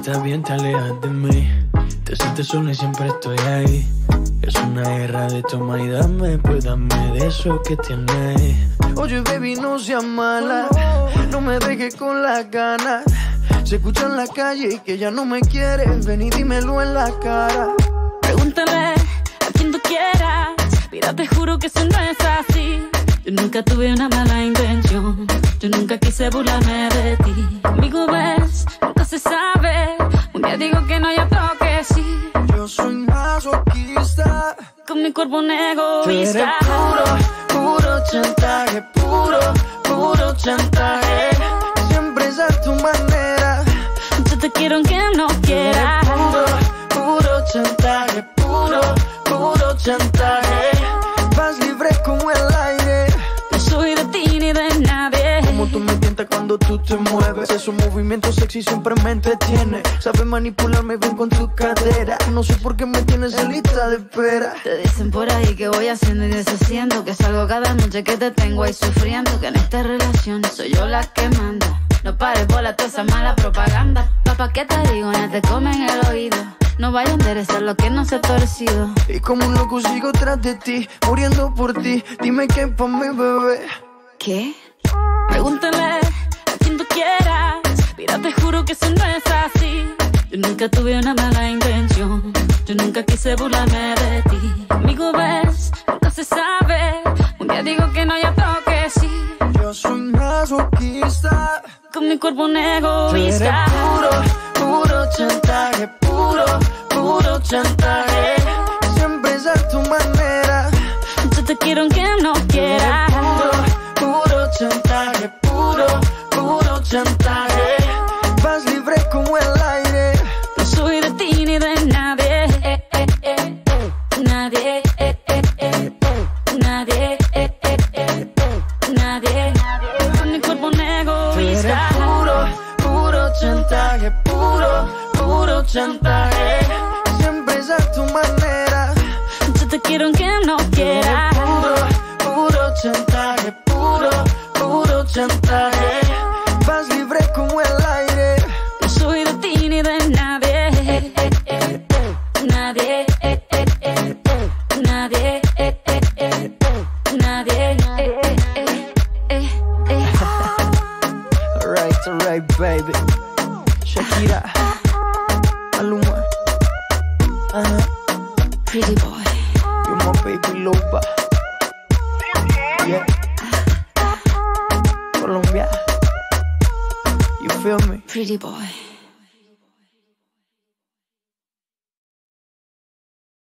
estás bien te alejas de mí. Te sientes sola y siempre estoy ahí. Es una guerra de toma y dame, pues dame de eso que tienes. Oye, baby, no seas mala, no me dejes con las ganas. Se escucha en la calle que ya no me quieres, ven y dímelo en la cara. Pregúntale a quien tú quieras, mira, te juro que eso no es así. Yo nunca tuve una mala intención, yo nunca quise burlarme de ti. Conmigo ves, nunca se sabe, un día digo que no y otro que sí. Yo soy masoquista, con mi cuerpo un egoísta. Tú eres puro chantaje, puro chantaje. Siempre es a tu manera. Yo te quiero aunque no quieras. Puro chantaje, puro chantaje. Vas libre como el aire. No soy de ti ni de nadie. Como tú me tientas cuando tú te mueves. Esos movimientos sexy siempre me entretiene. Sabes manipularme bien con tu cadera. No sé por qué me tienes en lista de espera. Te dicen por ahí que voy haciendo y deshaciendo, que salgo cada noche que te tengo ahí sufriendo, que en esta relación soy yo la que manda. No pares bola toda esa mala propaganda. Papá, ¿qué te digo? No te comen el oído. No vaya a enderezar lo que no se ha torcido. Y como un loco sigo tras de ti, muriendo por ti. Dime qué pa' mi bebé. ¿Qué? Pregúntale a quien tú quieras. Mira, te juro que eso no es así. Yo nunca tuve una mala intención, yo nunca quise burlarme de ti. Conmigo ves, nunca se sabe, un día digo que no y otro que sí. Yo soy masoquista, con mi cuerpo un egoísta. Puro chantaje, puro chantaje. Siempre es a tu manera. Yo te quiero aunque no quieras. Puro chantaje, puro chantaje. Vas libre como el aire. No soy de ti ni de nadie. Nadie. Nadie. Nadie. Con mi cuerpo un egoísta. Puro chantaje, puro chantaje. Siempre es a tu manera. Yo te quiero aunque no quieras. Puro chantaje, puro chantaje. Vas libre como el aire. No soy de ti ni de nadie. Nadie. Nadie. Nadie. Alright, baby. Shakira, Maluma, Pretty boy, you're my baby loba. Yeah, Colombia, you feel me? pretty boy.